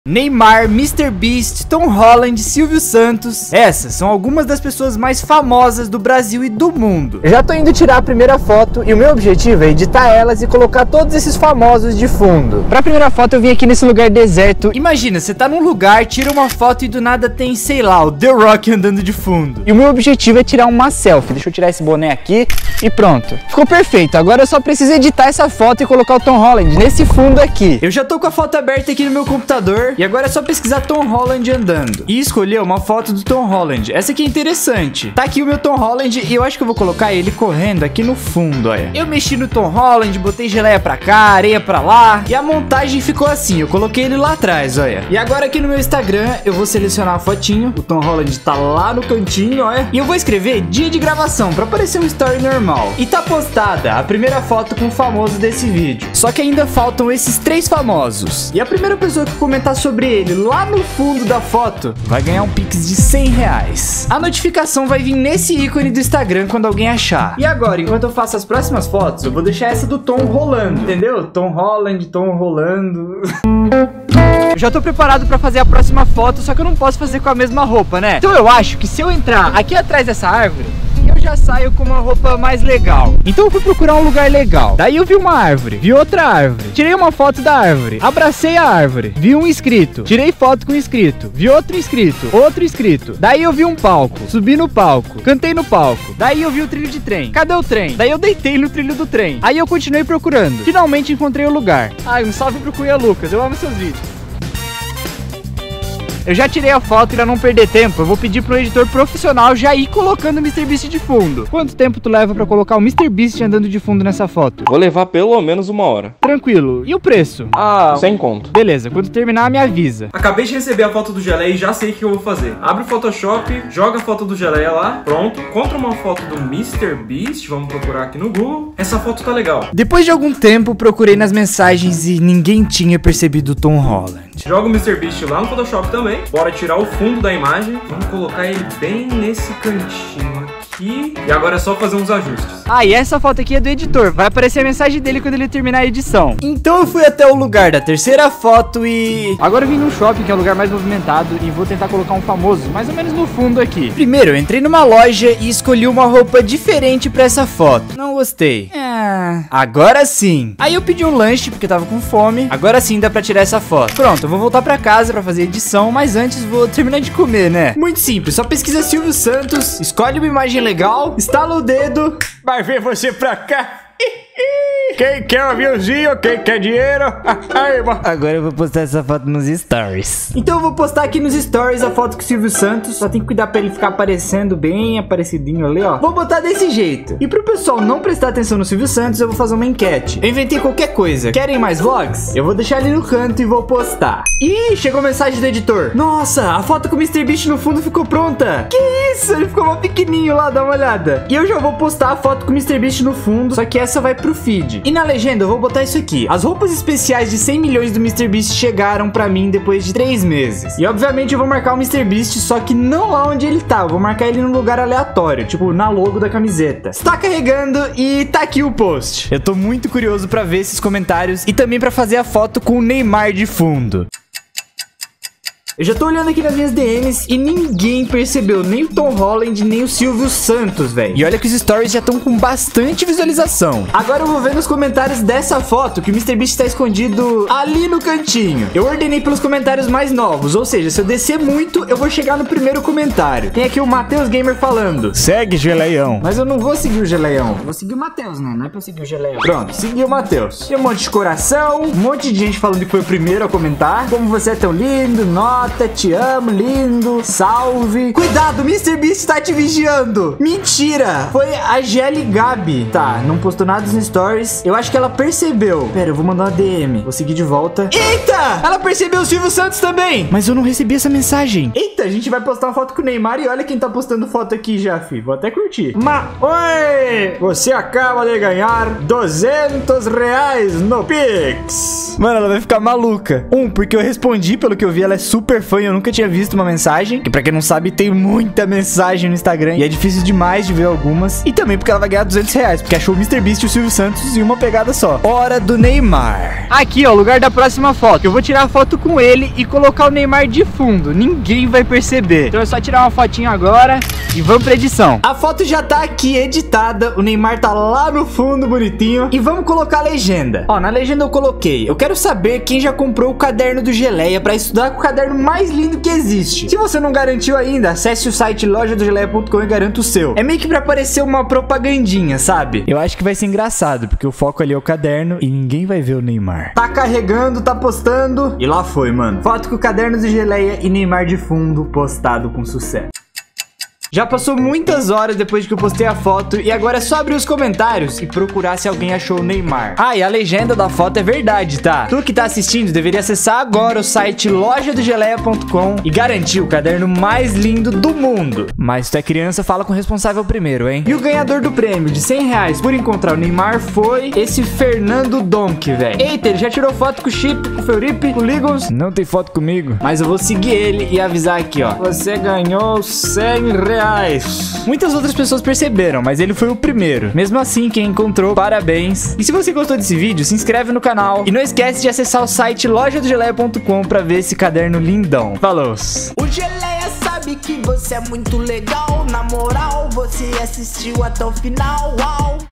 Neymar, MrBeast, Tom Holland, Silvio Santos. Essas são algumas das pessoas mais famosas do Brasil e do mundo. Eu já tô indo tirar a primeira foto e o meu objetivo é editar elas e colocar todos esses famosos de fundo. Pra primeira foto eu vim aqui nesse lugar deserto. Imagina, você tá num lugar, tira uma foto e do nada tem, sei lá, o The Rock andando de fundo. E o meu objetivo é tirar uma selfie. Deixa eu tirar esse boné aqui e pronto. Ficou perfeito. Agora eu só preciso editar essa foto e colocar o Tom Holland nesse fundo aqui. Eu já tô com a foto aberta aqui no meu computador. E agora é só pesquisar Tom Holland andando e escolher uma foto do Tom Holland. Essa aqui é interessante. Tá aqui o meu Tom Holland e eu acho que eu vou colocar ele correndo aqui no fundo, olha. Eu mexi no Tom Holland, botei geleia pra cá, areia pra lá. E a montagem ficou assim, eu coloquei ele lá atrás, olha. E agora aqui no meu Instagram eu vou selecionar a fotinho. O Tom Holland tá lá no cantinho, olha. E eu vou escrever dia de gravação pra parecer um story normal. E tá postada a primeira foto com o famoso desse vídeo. Só que ainda faltam esses 3 famosos. E a primeira pessoa que comentar sobre ele lá no fundo da foto vai ganhar um pix de R$100. A notificação vai vir nesse ícone do Instagram quando alguém achar. E agora, enquanto eu faço as próximas fotos, eu vou deixar essa do Tom rolando, entendeu? Tom Holland, Tom rolando. Eu já tô preparado pra fazer a próxima foto, só que eu não posso fazer com a mesma roupa, né? Então eu acho que se eu entrar aqui atrás dessa árvore, eu já saio com uma roupa mais legal. Então eu fui procurar um lugar legal. Daí eu vi uma árvore, vi outra árvore, tirei uma foto da árvore, abracei a árvore, vi um inscrito, tirei foto com o inscrito, vi outro inscrito, outro inscrito. Daí eu vi um palco, subi no palco, cantei no palco. Daí eu vi o trilho de trem. Cadê o trem? Daí eu deitei no trilho do trem. Aí eu continuei procurando. Finalmente encontrei o lugar. Ai, um salve pro Cunha Lucas, eu amo seus vídeos. Eu já tirei a foto e pra não perder tempo, eu vou pedir pro editor profissional já ir colocando o MrBeast de fundo. Quanto tempo tu leva pra colocar o MrBeast andando de fundo nessa foto? Vou levar pelo menos 1 hora. Tranquilo. E o preço? Ah, 100 conto. Beleza, quando terminar me avisa. Acabei de receber a foto do Geleia e já sei o que eu vou fazer. Abre o Photoshop, joga a foto do Geleia lá, pronto. Encontra uma foto do MrBeast, vamos procurar aqui no Google. Essa foto tá legal. Depois de algum tempo, procurei nas mensagens e ninguém tinha percebido o Tom Holland. Joga o MrBeast lá no Photoshop também. Bora tirar o fundo da imagem. Vamos colocar ele bem nesse cantinho aqui. E agora é só fazer uns ajustes. Ah, e essa foto aqui é do editor. Vai aparecer a mensagem dele quando ele terminar a edição. Então eu fui até o lugar da terceira foto e... Agora eu vim num shopping, que é o lugar mais movimentado, e vou tentar colocar um famoso, mais ou menos no fundo aqui. Primeiro, eu entrei numa loja e escolhi uma roupa diferente pra essa foto. Não gostei. Agora sim. Aí eu pedi um lanche, porque eu tava com fome. Agora sim dá pra tirar essa foto. Pronto, eu vou voltar pra casa pra fazer a edição, mas antes vou terminar de comer, né? Muito simples, só pesquisa Silvio Santos, escolhe uma imagem legal, estala o dedo, vai ver você pra cá. Quem quer um aviãozinho? Quem quer dinheiro? Agora eu vou postar essa foto nos stories. Então eu vou postar aqui nos stories a foto com o Silvio Santos. Só tem que cuidar pra ele ficar aparecendo bem aparecidinho ali, ó. Vou botar desse jeito. E pro pessoal não prestar atenção no Silvio Santos, eu vou fazer uma enquete. Eu inventei qualquer coisa. Querem mais vlogs? Eu vou deixar ali no canto e vou postar. Ih, chegou mensagem do editor. Nossa, a foto com o MrBeast no fundo ficou pronta. Que isso? Ele ficou mó pequenininho lá, dá uma olhada. E eu já vou postar a foto com o MrBeast no fundo, só que essa vai pro feed. E na legenda eu vou botar isso aqui. As roupas especiais de 100 milhões do MrBeast chegaram pra mim depois de 3 meses. E obviamente eu vou marcar o MrBeast, só que não lá onde ele tá. Eu vou marcar ele num lugar aleatório, tipo na logo da camiseta. Está carregando e tá aqui o post. Eu tô muito curioso pra ver esses comentários e também pra fazer a foto com o Neymar de fundo. Eu já tô olhando aqui nas minhas DMs e ninguém percebeu, nem o Tom Holland, nem o Silvio Santos, velho. E olha que os stories já estão com bastante visualização. Agora eu vou ver nos comentários dessa foto que o MrBeast tá escondido ali no cantinho. Eu ordenei pelos comentários mais novos, ou seja, se eu descer muito, eu vou chegar no primeiro comentário. Tem aqui o Matheus Gamer falando: segue, Geleião. Mas eu não vou seguir o Geleião. Eu vou seguir o Matheus, né? Não é pra eu seguir o Geleião. Pronto, segui o Matheus. Tem um monte de coração, um monte de gente falando que foi o primeiro a comentar. Como você é tão lindo, nota, te amo, lindo, salve. Cuidado, o MrBeast tá te vigiando. Mentira, foi a Gelly Gabi. Tá, não postou nada nos stories. Eu acho que ela percebeu. Pera, eu vou mandar uma DM. Vou seguir de volta. Eita, ela percebeu o Silvio Santos também. Mas eu não recebi essa mensagem. Eita, a gente vai postar uma foto com o Neymar e olha quem tá postando foto aqui já, fi. Vou até curtir. Oi, você acaba de ganhar R$200 no Pix. Mano, ela vai ficar maluca. Porque eu respondi, pelo que eu vi, ela é super super fã e eu nunca tinha visto uma mensagem. Que pra quem não sabe, tem muita mensagem no Instagram e é difícil demais de ver algumas. E também porque ela vai ganhar R$200, porque achou o MrBeast e o Silvio Santos em uma pegada só. Hora do Neymar. Aqui, ó, o lugar da próxima foto. Eu vou tirar a foto com ele e colocar o Neymar de fundo. Ninguém vai perceber. Então é só tirar uma fotinha agora e vamos pra edição. A foto já tá aqui editada. O Neymar tá lá no fundo, bonitinho. E vamos colocar a legenda. Ó, na legenda eu coloquei: eu quero saber quem já comprou o caderno do Geleia pra estudar com o caderno mais lindo que existe. Se você não garantiu ainda, acesse o site lojadogeleia.com e garanta o seu. É meio que pra parecer uma propagandinha, sabe? Eu acho que vai ser engraçado, porque o foco ali é o caderno e ninguém vai ver o Neymar. Tá carregando, tá postando. E lá foi, mano. Foto com o caderno do Geleia e Neymar de fundo, postado com sucesso. Já passou muitas horas depois que eu postei a foto e agora é só abrir os comentários e procurar se alguém achou o Neymar. Ah, e a legenda da foto é verdade, tá? Tu que tá assistindo deveria acessar agora o site lojadogeleia.com e garantir o caderno mais lindo do mundo. Mas se tu é criança, fala com o responsável primeiro, hein? E o ganhador do prêmio de R$100 por encontrar o Neymar foi esse Fernando Donk, velho. Eita, ele já tirou foto com o Chip, com o Feuripe, com o Ligons. Não tem foto comigo, mas eu vou seguir ele e avisar aqui, ó. Você ganhou R$100. Muitas outras pessoas perceberam, mas ele foi o primeiro. Mesmo assim, quem encontrou, parabéns. E se você gostou desse vídeo, se inscreve no canal. E não esquece de acessar o site lojadogeleia.com pra ver esse caderno lindão. Falou! O Geleia sabe que você é muito legal. Na moral, você assistiu até o final. Uau!